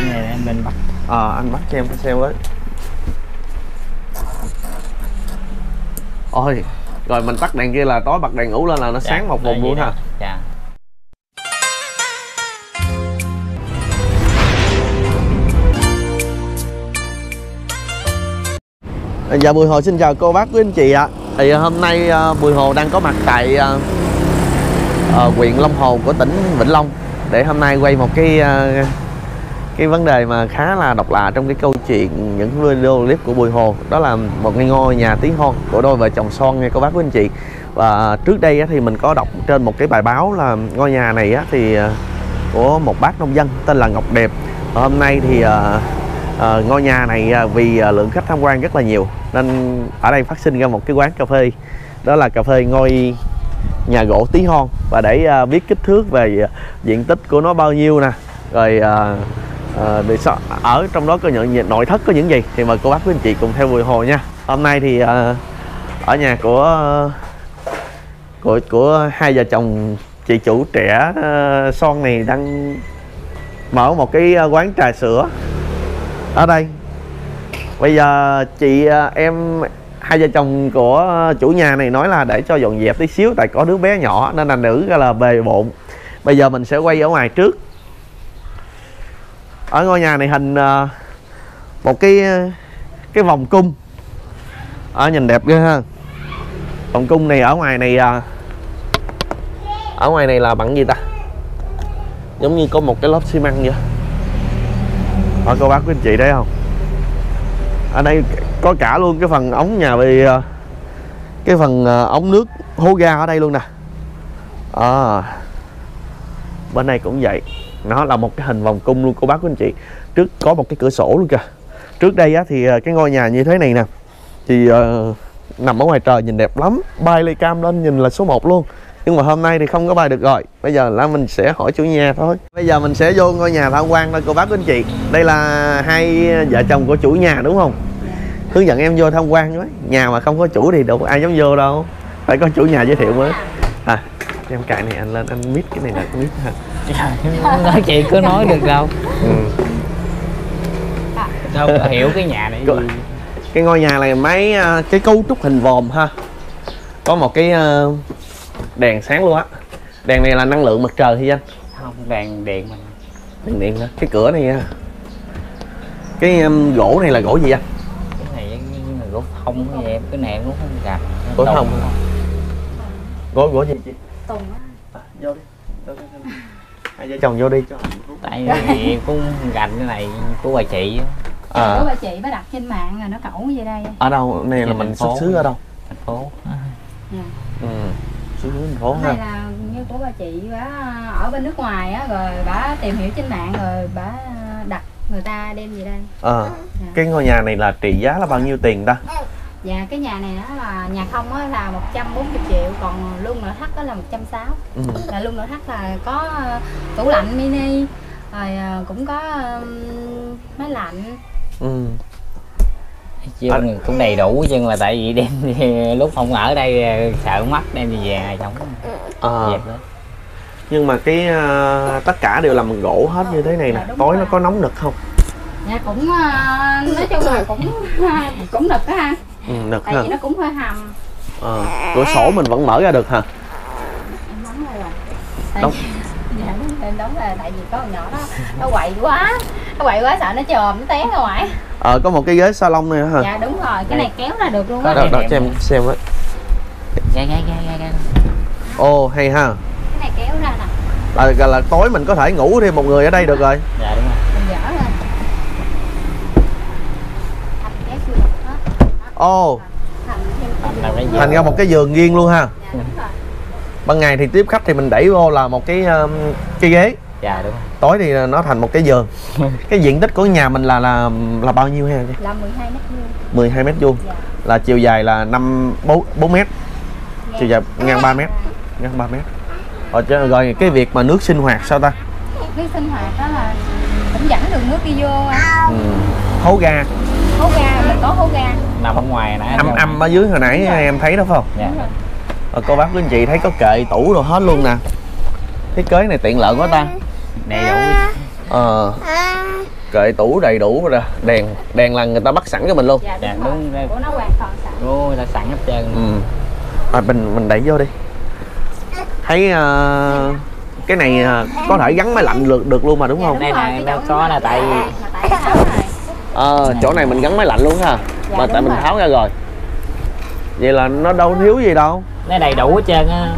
này em bên bắt. Anh bắt cho em cái xe với. Ôi, rồi mình tắt đèn kia là tối bật đèn ngủ lên là nó sáng một vùng luôn hả? Dạ. Dạ Bùi Hồ xin chào cô bác quý anh chị ạ. Thì hôm nay Bùi Hồ đang có mặt tại huyện Long Hồ của tỉnh Vĩnh Long để hôm nay quay một cái vấn đề mà khá là độc lạ trong cái câu chuyện những video clip của Bùi Hồ. Đó là một cái ngôi nhà tí hon của đôi vợ chồng son nha cô bác quý anh chị. Và trước đây thì mình có đọc trên một cái bài báo là ngôi nhà này thì của một bác nông dân tên là Ngọc Đẹp. Và hôm nay thì ngôi nhà này vì lượng khách tham quan rất là nhiều nên ở đây phát sinh ra một cái quán cà phê, đó là cà phê ngôi nhà gỗ tí hon. Và để biết kích thước về diện tích của nó bao nhiêu nè, rồi ở trong đó có những nội thất có những gì thì mời cô bác quý anh chị cùng theo Bùi Hồ nha. Hôm nay thì ở nhà của hai vợ chồng chị chủ trẻ son này đang mở một cái quán trà sữa ở đây. Bây giờ chị hai vợ chồng của chủ nhà này nói là để cho dọn dẹp tí xíu tại có đứa bé nhỏ nên là nữ ra là bề bộn. Bây giờ mình sẽ quay ở ngoài trước. Ở ngôi nhà này hình một cái vòng cung. Nhìn đẹp ghê ha. Vòng cung này ở ngoài này là bằng gì ta? Giống như có một cái lớp xi măng vậy. Cô bác quý anh chị thấy không? Ở đây có cả luôn cái phần ống nhà bị cái phần ống nước hố ga ở đây luôn nè. Bên này cũng vậy. Nó là một cái hình vòng cung luôn cô bác quý anh chị. Trước có một cái cửa sổ luôn kìa. Trước đây thì cái ngôi nhà như thế này nè thì nằm ở ngoài trời nhìn đẹp lắm, bay lay cam lên nhìn là số 1 luôn. Nhưng mà hôm nay thì không có bay được rồi. Bây giờ là mình sẽ hỏi chủ nhà thôi. Bây giờ mình sẽ vô ngôi nhà tham quan thôi cô bác quý anh chị. Đây là hai vợ chồng của chủ nhà đúng không? Hướng dẫn em vô tham quan với. Nhà mà không có chủ thì đâu ai dám vô đâu. Phải có chủ nhà giới thiệu mới. Em cài này anh lên anh mít cái này là mít ha. Nói chị cứ nói được đâu. Đâu có hiểu cái nhà này gì. Cái ngôi nhà này mấy cái cấu trúc hình vòm ha. Có một cái đèn sáng luôn á. Đèn này là năng lượng mặt trời hay anh? Không, đèn điện mình. Đèn điện hả? Cái cửa này nha. Cái gỗ này là gỗ gì anh? Cái này là gỗ thông vậy em, cái này em cũng không gặp. Gỗ thông. Gỗ gì chị? Tùng á. Vô đi. Hai vợ chồng vô đi cho. Tại vì em cũng gành cái này của bà chị. Của bà chị bà đặt trên mạng rồi nó cẩu về đây. Ở đâu? Này là mình xuất xứ ở đâu? Thành phố. Xuất xứ thành phố ha. Này là như của bà chị bả ở bên nước ngoài á, rồi bả tìm hiểu trên mạng rồi bả đặt người ta đem về đây. Cái ngôi nhà này là trị giá là bao nhiêu tiền ta? Dạ cái nhà này nó là nhà không á là 140 triệu, còn lung nội thất đó là 160. Là lung nội thất là có tủ lạnh mini, rồi cũng có máy lạnh. Chứ cũng đầy đủ chứ mà tại vì đem lúc không ở đây sợ mất đem đi về ngày sống. Nhưng mà cái tất cả đều làm bằng gỗ hết như thế này nè. Tối nó có nóng nực không? Dạ cũng nói chung là cũng nực á ha. Nực tại ha. Vì nó cũng hơi hầm. Cửa sổ mình vẫn mở ra được hả? Em đóng rồi. Đóng. Dạ em đóng là tại vì có con nhỏ đó nó quậy quá. Nó quậy quá sợ nó chồm nó té ra ngoài. Có một cái ghế salon này hả? Dạ đúng rồi, cái này kéo ra được luôn á. Đó cho em xem với. Dạ. Ồ hay ha. Cái này kéo ra nè. Là tối mình có thể ngủ thêm một người ở đây được rồi. Dạ đúng rồi. Mình dở lên. Thành kéo chưa được hết. Ồ. Thành ra một cái giường riêng luôn ha. Dạ đúng rồi. Ban ngày thì tiếp khách thì mình đẩy vô là một cái ghế. Dạ đúng rồi. Tối thì nó thành một cái giường. Cái diện tích của nhà mình là bao nhiêu ha? Là 12 mét vuông. 12 mét vuông. Dạ. Là chiều dài là 4 mét. Chiều dài ngang 3 mét. Ngang 3 mét. Rồi cái việc mà nước sinh hoạt sao ta? Nước sinh hoạt đó là cũng dẫn đường nước đi vô anh. Hố ga. Hố ga, mình có hố ga. Nằm ở ngoài nãy. Âm ở dưới hồi nãy em thấy đó phải không? Dạ. Cô bác quý anh chị thấy có kệ tủ rồi hết luôn nè. Thiết kế này tiện lợi quá ta. Đầy đủ. kệ tủ đầy đủ rồi, đèn là người ta bắt sẵn cho mình luôn. Dạ Dạ, đúng đúng rồi. rồi. Của nó hoàn toàn sẵn. Cô ta sẵn hết trơn. Mình đẩy vô đi. Thấy cái này có thể gắn máy lạnh được luôn mà đúng không? Đây nè, đâu có là tại vì Chỗ này mình gắn máy lạnh luôn ha. Dạ, Mà tại đúng mình rồi. tháo ra rồi. Vậy là nó đâu thiếu gì đâu. nó đầy đủ hết trơn á.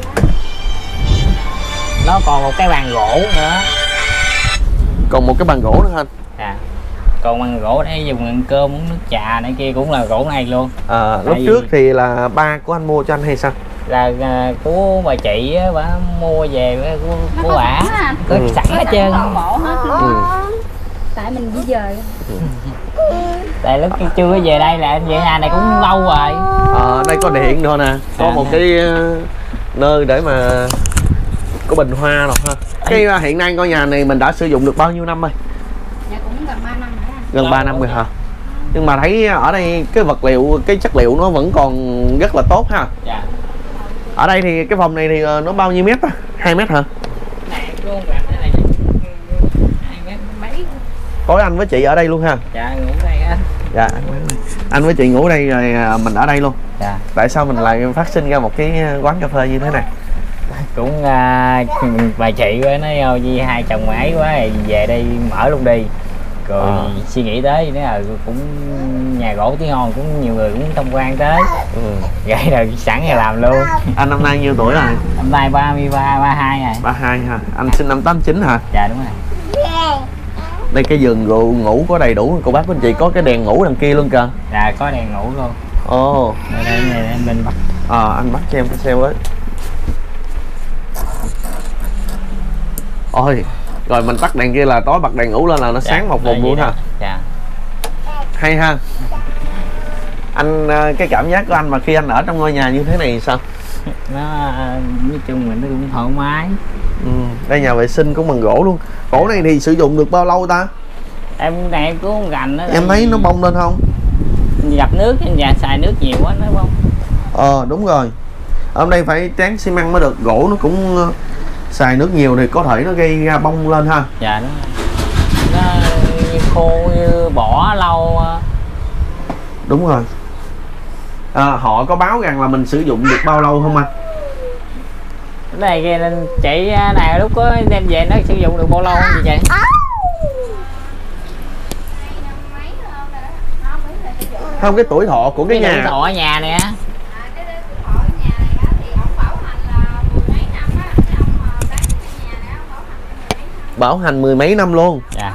Nó còn một cái bàn gỗ nữa. Còn một cái bàn gỗ nữa ha. À, còn bàn gỗ để dùng ăn cơm uống nước trà này kia cũng là gỗ này luôn. Lúc Tại trước vì- thì là ba của anh mua cho anh hay sao? Là của bà chị á, bà mua về của bả có Ừ. sẵn hết trơn. Toàn bộ hết. Ừ. Tại mình đi về. Tại lúc chưa có về đây là em về nhà này cũng lâu rồi. Đây có điện nữa nè. Có một cái nơi để mà có bình hoa rồi ha. Cái hiện nay ngôi nhà này mình đã sử dụng được bao nhiêu năm rồi? Dạ cũng gần 3 năm rồi. Gần 3 năm rồi hả? Nhưng mà thấy ở đây cái vật liệu, cái chất liệu nó vẫn còn rất là tốt ha. Dạ. Ở đây thì cái phòng này thì nó bao nhiêu mét á? 2 mét hả? Này luôn làm cái này 2 mét mấy. Tối anh với chị ở đây luôn ha? Dạ ngủ đây á. Dạ. Anh với chị ngủ đây rồi mình ở đây luôn. Dạ. Tại sao mình lại phát sinh ra một cái quán cà phê như thế này? Cũng bà chị với nói gì hai chồng mày ấy quá thì về đây mở luôn đi. Rồi suy nghĩ tới nói là cũng nhà gỗ Tiếng Hòn cũng nhiều người cũng tham quan tới. Vậy rồi sẵn là làm luôn. Anh năm nay nhiêu tuổi rồi? Năm nay 33, 32 rồi. 32 ha. Anh sinh năm 89 hả? Dạ đúng rồi. Đây cái giường ngủ có đầy đủ. Cô bác của anh chị có cái đèn ngủ đằng kia luôn kìa. Dạ có đèn ngủ luôn. Ồ. Đây em bên bắt. Anh bắt cho em cái xe với. Ôi. Rồi mình tắt đèn kia là tối bật đèn ngủ lên là nó sáng một vùng luôn ha. Dạ. Hay ha. Anh cái cảm giác của anh mà khi anh ở trong ngôi nhà như thế này sao? Nó nói chung mình nó cũng thoải mái. Đây nhà vệ sinh cũng bằng gỗ luôn. Gỗ này thì sử dụng được bao lâu ta? Em này em cũng gành đó. Em thấy nó bông lên không? Gặp nước nhà xài nước nhiều quá nó bông. Đúng rồi. Ở đây phải tráng xi măng mới được. Gỗ nó cũng xài nước nhiều thì có thể nó gây ra bông lên ha. Dạ đúng rồi. Nó như khô như bỏ lâu. Đúng rồi. Họ có báo rằng là mình sử dụng được bao lâu không anh? Cái này kia nên chị này lúc có đem về nó sử dụng được bao lâu không vậy chị? Không, cái tuổi thọ của cái nhà. Tuổi thọ ở nhà nè. Bảo hành mười mấy năm luôn. Dạ.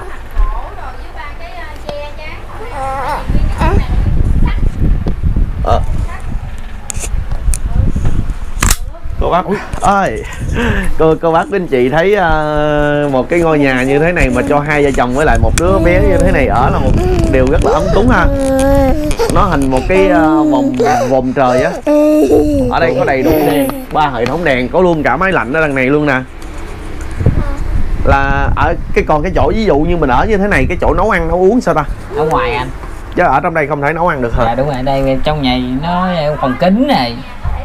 Cô bác ơi, cô bác với anh chị thấy một cái ngôi nhà như thế này mà cho hai vợ chồng với lại một đứa bé như thế này ở là một điều rất là ấm cúng ha. Nó hình một cái vòm trời á. Ở đây có đầy đủ đèn, 3 hệ thống đèn, có luôn cả máy lạnh ở đằng này luôn nè. Là ở còn cái chỗ ví dụ như mình ở như thế này, cái chỗ nấu ăn nấu uống sao ta? Ở ngoài anh. Chứ ở trong đây không thể nấu ăn được hả? Dạ đúng rồi, đây trong nhà nó phòng kính này.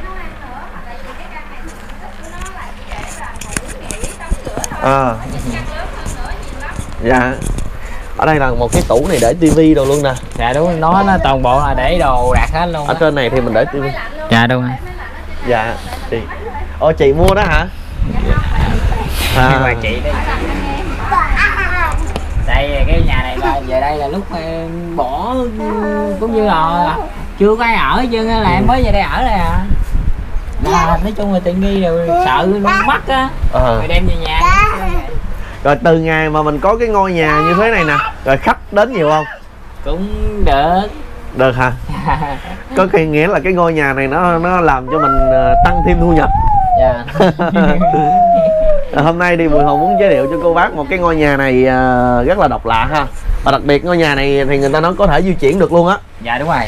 Dạ. Ở đây là một cái tủ này để tivi đồ luôn nè. Dạ đúng, nó toàn bộ là để đồ đạc hết luôn. Ở trên này thì mình để tivi. Dạ đúng rồi. Dạ. Chị mua đó hả? Bà chị đây. Đây cái nhà này là về đây là lúc bỏ cũng như là chưa có ai ở chứ là em mới về đây ở đây à. Nói chung là tiện nghi rồi sợ nó mắc á. Rồi đem về nhà. Rồi từ ngày mà mình có cái ngôi nhà như thế này nè, rồi khách đến nhiều không? Cũng được. Được hả? Có khi nghĩa là cái ngôi nhà này nó làm cho mình tăng thêm thu nhập. Dạ. Hôm nay đi Bùi Hồ muốn giới thiệu cho cô bác một cái ngôi nhà này rất là độc lạ ha. Và đặc biệt ngôi nhà này thì người ta nói có thể di chuyển được luôn á. Dạ đúng rồi.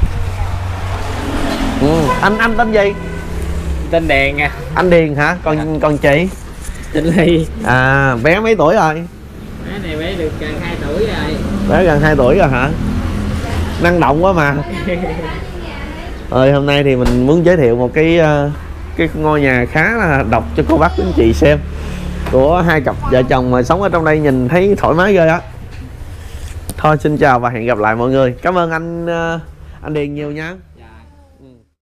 Anh tên gì? Tên Điền nha. Anh Điền hả? Còn chị? Tên Ly. Bé mấy tuổi rồi? Bé này bé được gần 2 tuổi rồi. Bé gần 2 tuổi rồi hả? Năng động quá mà. Hôm nay thì mình muốn giới thiệu một cái ngôi nhà khá là độc cho cô bác quý anh chị xem, của hai cặp vợ chồng mà sống ở trong đây nhìn thấy thoải mái ghê á. Thôi xin chào và hẹn gặp lại mọi người. Cảm ơn anh Điền nhiều nha.